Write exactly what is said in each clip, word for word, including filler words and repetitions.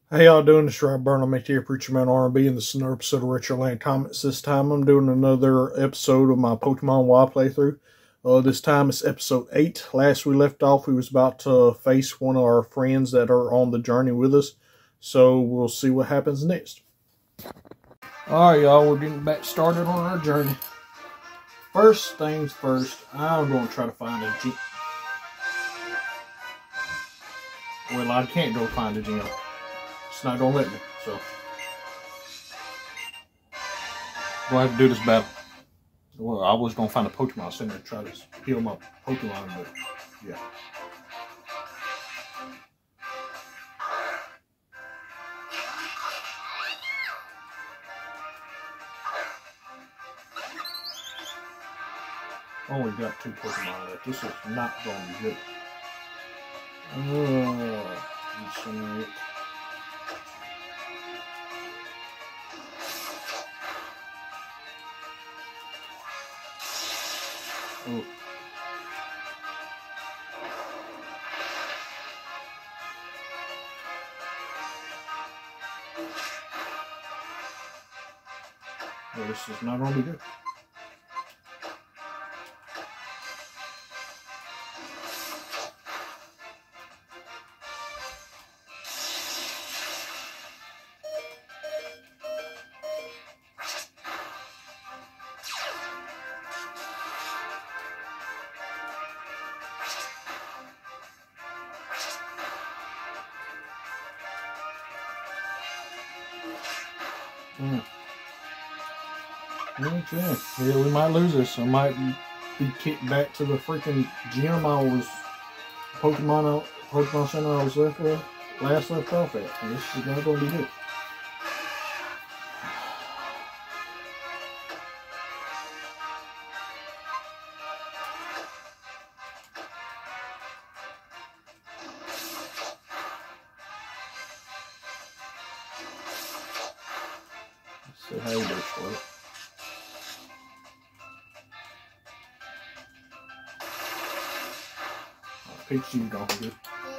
How y'all doing? This is Rob Burnham here, Preacherman R and B, and this is another episode of Retro Land Comments. This time I'm doing another episode of my Pokemon WoW playthrough. Uh, this time it's episode eight. Last we left off, we was about to face one of our friends that are on the journey with us. So we'll see what happens next. Alright y'all, we're getting back started on our journey. First things first, I'm going to try to find a gym. Well, I can't go find a gym. It's not gonna let me, so we'll have to do this battle. Well, I was gonna find a Pokemon Center and try to heal my Pokemon, but yeah. Only got two Pokemon left. This is not gonna be good. Oh, incinerate. Oh. Well, this is not going to be good. Mm. Okay, yeah, we might lose this. I might be kicked back to the freaking gym I was, Pokemon, Pokemon Center I was left with, last left off at. And this is not going to be good. Let's see how you do for it. Pikachu's gone good.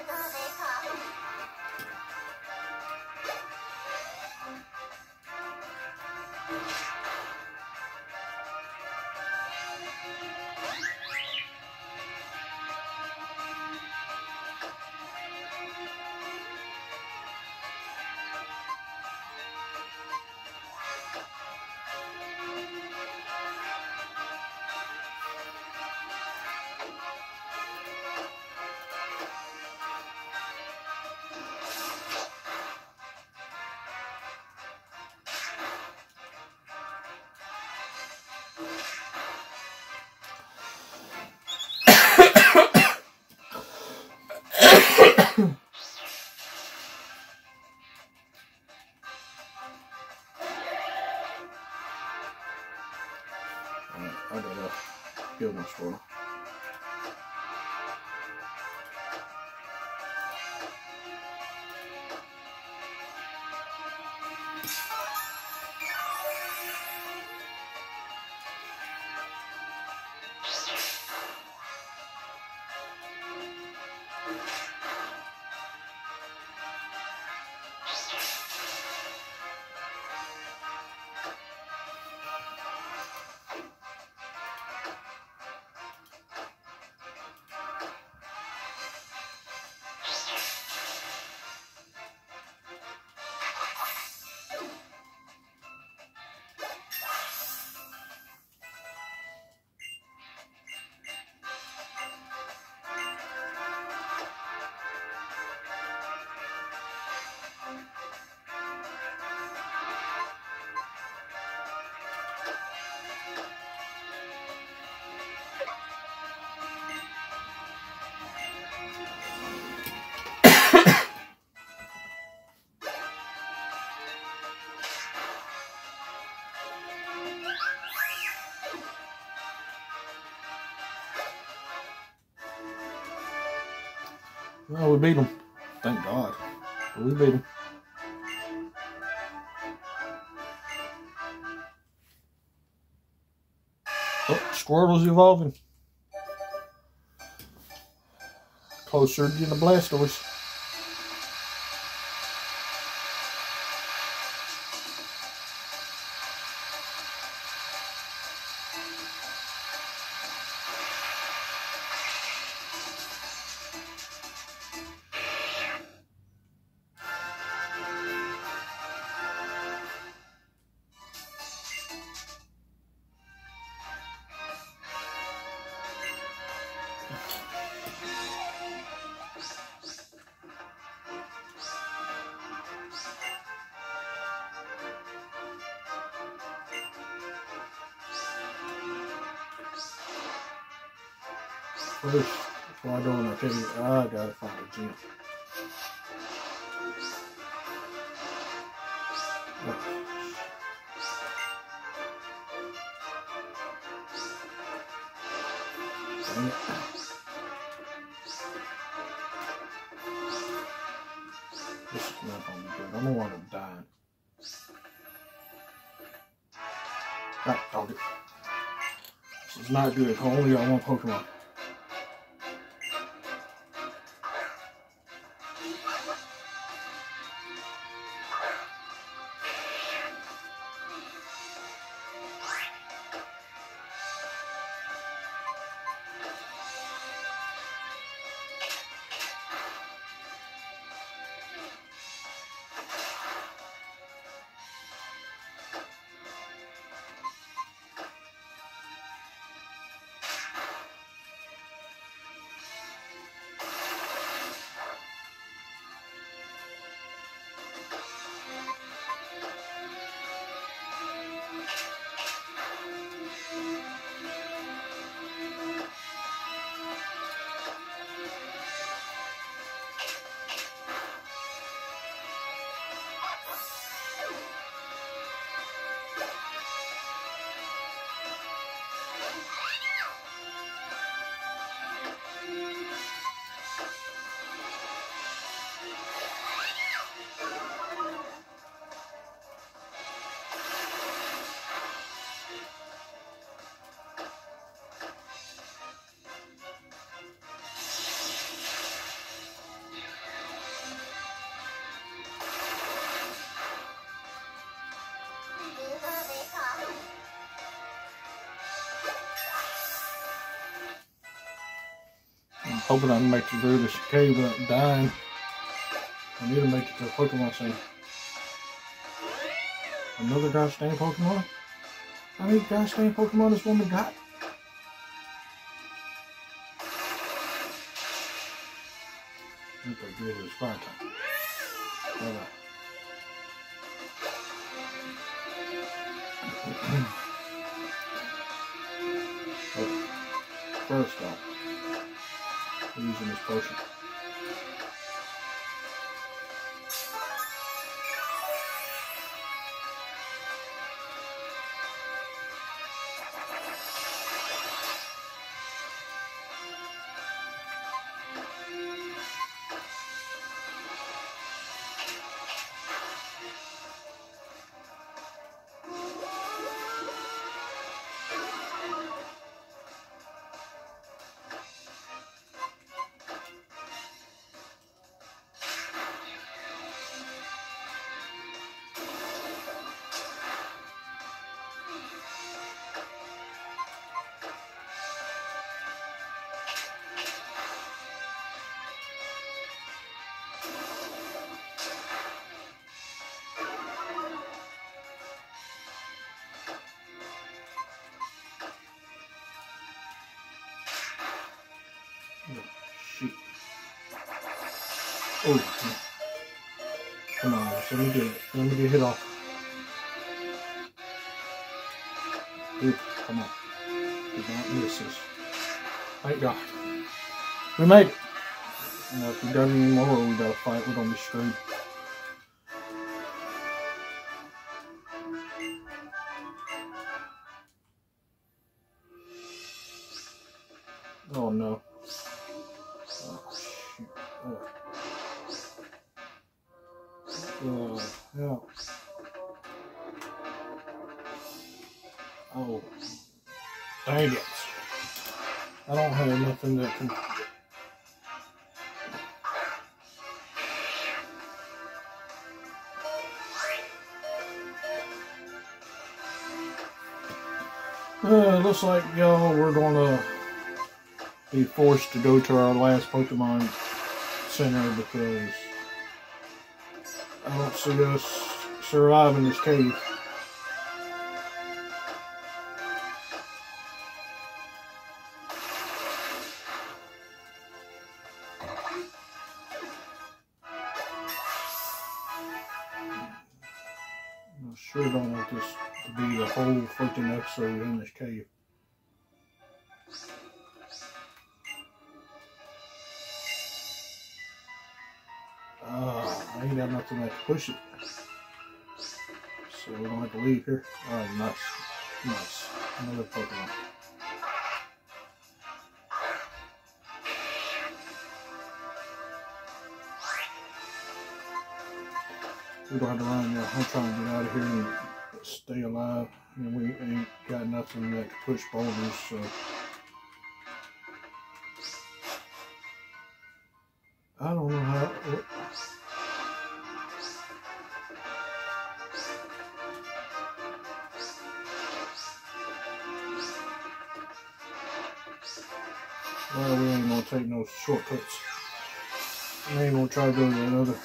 I gotta heal my Squirtle. Well, we beat him. Thank God. We beat him. Oh, Squirtle's evolving. Closer to getting a Blastoise. First, before I go in that cave, I gotta find a gym. Dang it. This is not gonna be good. I don't want to die. Ah, dog it. This is not good. I only got one Pokemon. Hoping I can make it through this cave without dying. I need to make it to a Pokemon Center. Another gosh dang Pokemon? How many gosh dang Pokemon this woman got? I think they're good as fire time. Hold on. First off, I'm using this potion. Oh, shoot. Oh, come on, let me get it. Let me get hit off. Dude, come on. Do not miss this. Thank God. We made it. Now, if we got any more, we gotta fight. We're gonna be screwed. Oh no. Oh, shoot. Oh. Oh, yeah. Oh. Dang it. I don't have nothing that can... Uh, looks like, y'all, we're gonna be forced to go to our last Pokemon Center because I don't see us surviving this cave. Sure don't want this to be the whole freaking episode in this cave. Ah, I ain't got nothing left to push it. So we don't have to leave here. Alright, nice. Nice. Another Pokemon. We don't have to run now. I'm trying to get out of here and stay alive. And we ain't got nothing that can push boulders, so. I don't know how. What, well, we ain't gonna take no shortcuts. We ain't gonna try to go to that other.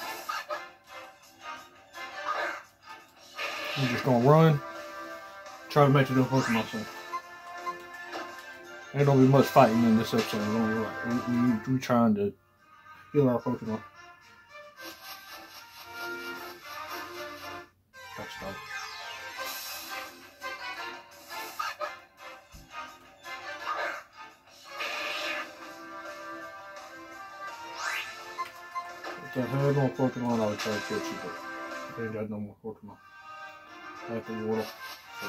I'm just gonna run, try to make it up with myself. Ain't gonna be much fighting in this episode. Only like we we we trying to heal our Pokemon. That's stop. If I had more Pokemon, I would try to catch you, but I ain't got no more Pokemon. I have to water, so.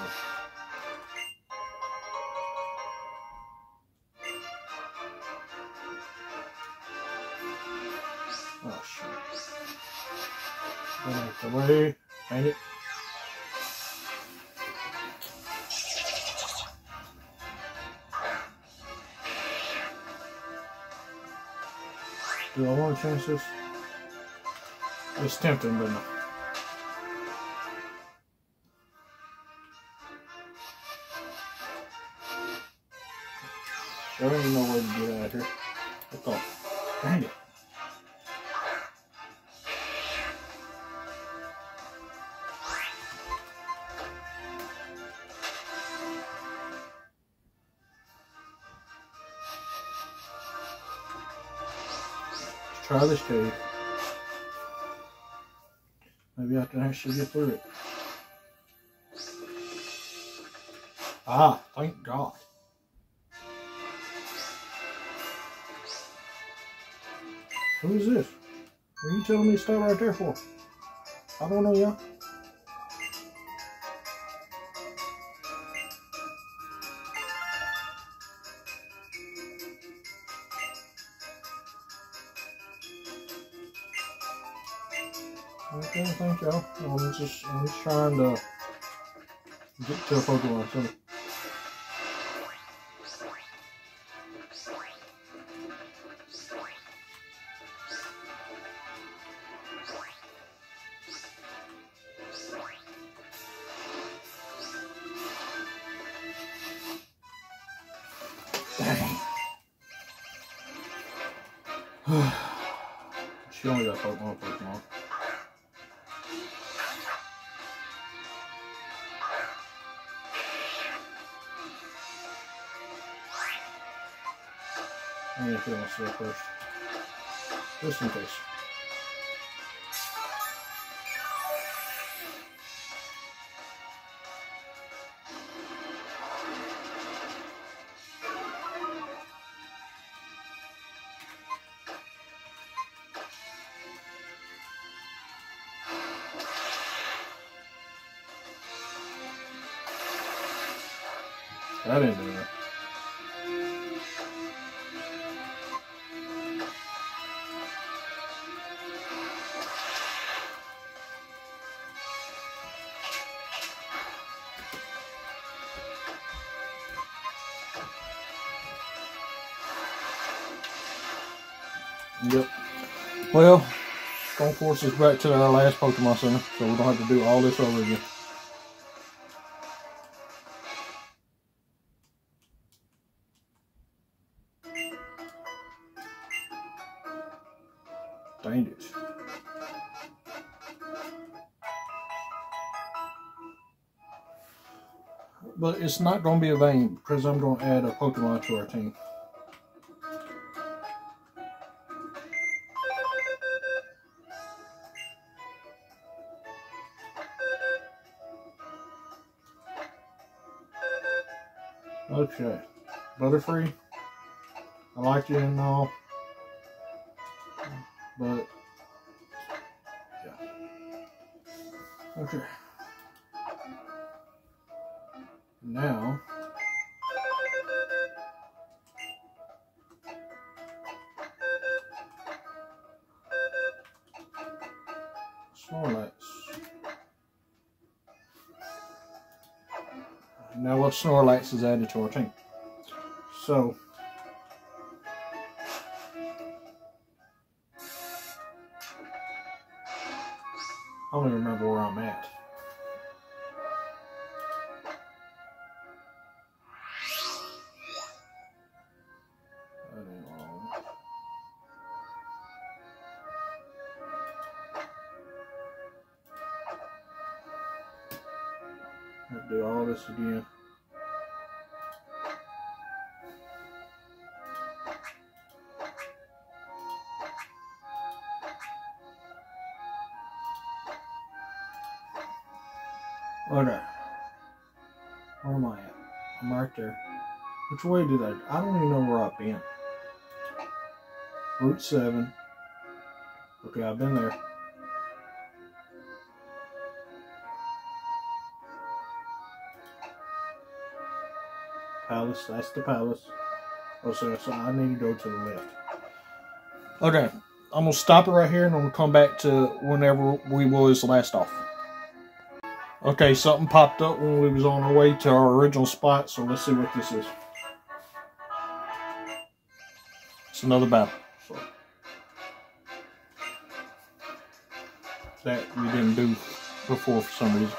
Oh shit. Get out the way. Dang it. Do I want to change this? It's tempting, but no. There ain't no way to get out of here. Let's go. Dang it. Let's try this cave. Maybe I can actually get through it. Ah, thank God. Who is this? What are you telling me to stop right there for? I don't know, y'all. Okay, thank y'all. I'm just, I'm just trying to get to a Pokemon Center. Dang. She only got Pokemon Pokemon. I'm gonna kill myself first. Just in case. That didn't do that. Yep. Well, gonna force us back to our last Pokemon Center, so we don't have to do all this over again. Dang it. But it's not going to be a vain because I'm going to add a Pokemon to our team. Okay. Butterfree. I like you and all. But, yeah. Okay. Now, Snorlax. Now what Snorlax is added to our team. So, I don't even remember where I'm at. I'll do all this again. Okay. Where am I at? I'm right there. Which way did I? I don't even know where I've been. Route seven. Okay, I've been there. Palace, that's the palace. Oh, so, so I need to go to the left. Okay, I'm gonna stop it right here and I'm gonna come back to whenever we was last off. Okay, something popped up when we was on our way to our original spot, so let's see what this is. It's another battle. So, that we didn't do before for some reason.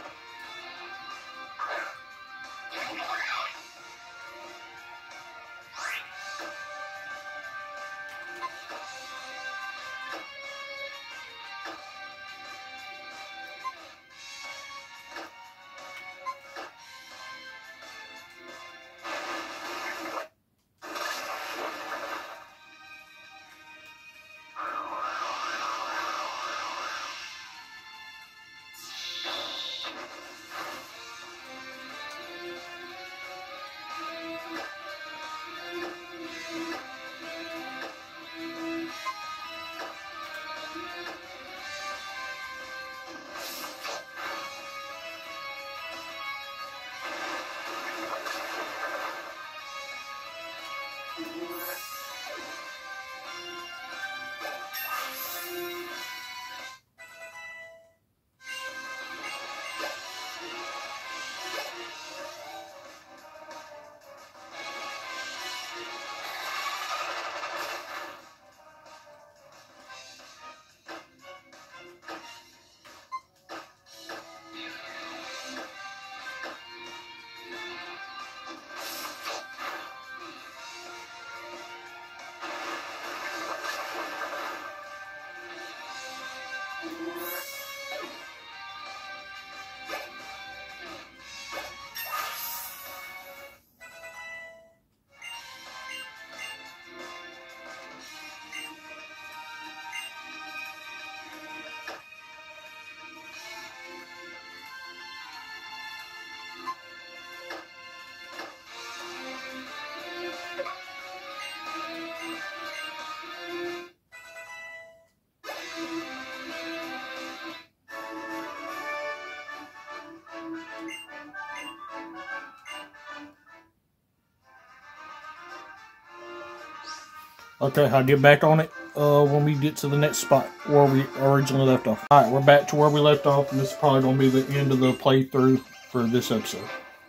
Okay, I'll get back on it uh, when we get to the next spot where we originally left off. Alright, we're back to where we left off, and this is probably going to be the end of the playthrough for this episode.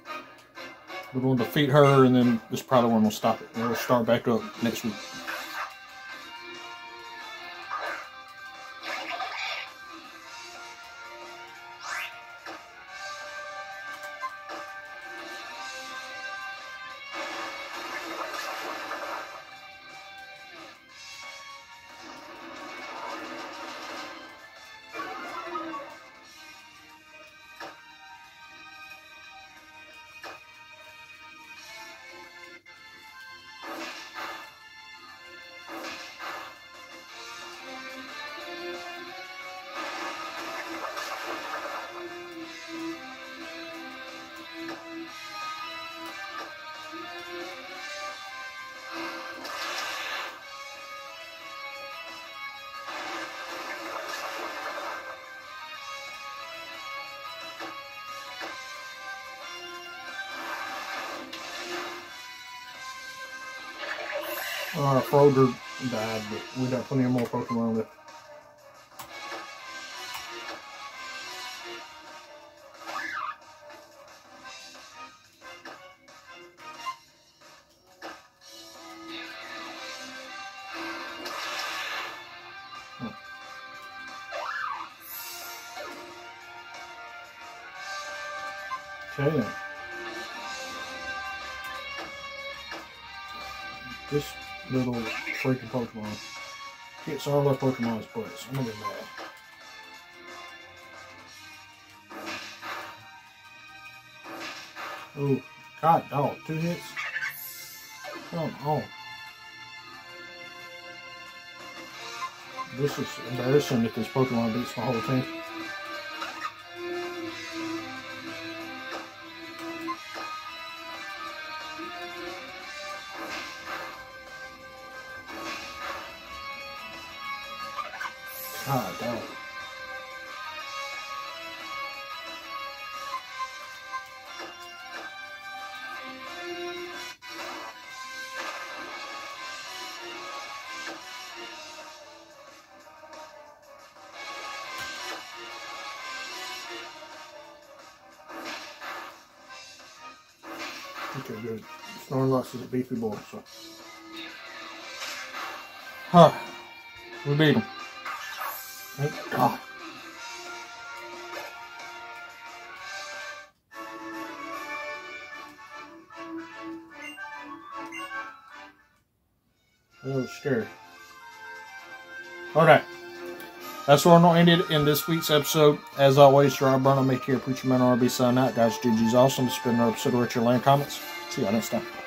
We're going to defeat her, and then this is probably when we'll stop it. We'll start back up next week. Uh, Froder died, but we got plenty of more Pokemon left. Okay then. This little freaking Pokemon kicks all our Pokemon's butts. I'm gonna get mad. Oh, God, dog, two hits? Come on. This is embarrassing if this Pokemon beats my whole team. God, dog. Okay, good. Snorlax is a beefy boy, so. Huh. We beat him. Thank God. That was scary. Alright. That's where I'm going to end it in this week's episode. As always, try to burn on me here. Preacherman R B sign out. Guys, G G's awesome. It's been another episode of Richard Land Comments. See y'all next time.